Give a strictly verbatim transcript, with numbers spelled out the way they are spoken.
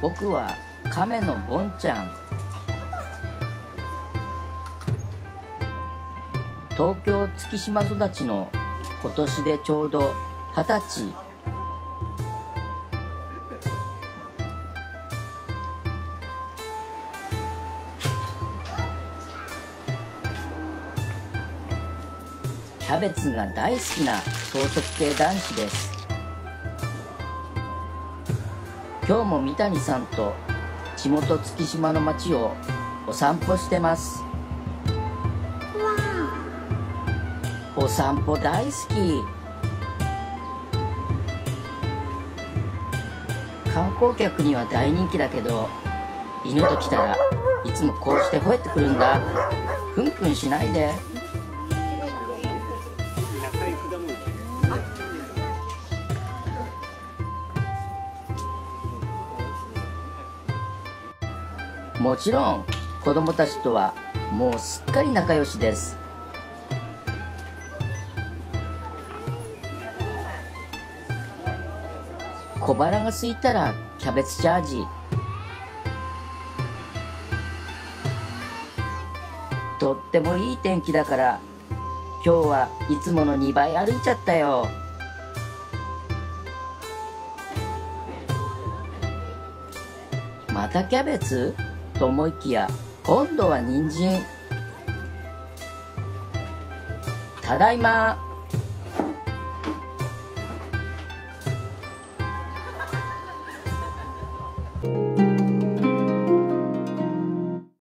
僕は亀のボンちゃん。東京月島育ちの今年でちょうど二十歳。キャベツが大好きな草食系男子です。今日も三谷さんと地元月島の街をお散歩してます。お散歩大好き。観光客には大人気だけど、犬と来たらいつもこうして吠えてくるんだ。ふんふんしないで。もちろん子供たちとはもうすっかり仲良しです。小腹が空いたらキャベツチャージ。とってもいい天気だから今日はいつものにばい歩いちゃったよ。またキャベツと思いきや今度は人参。ただいま。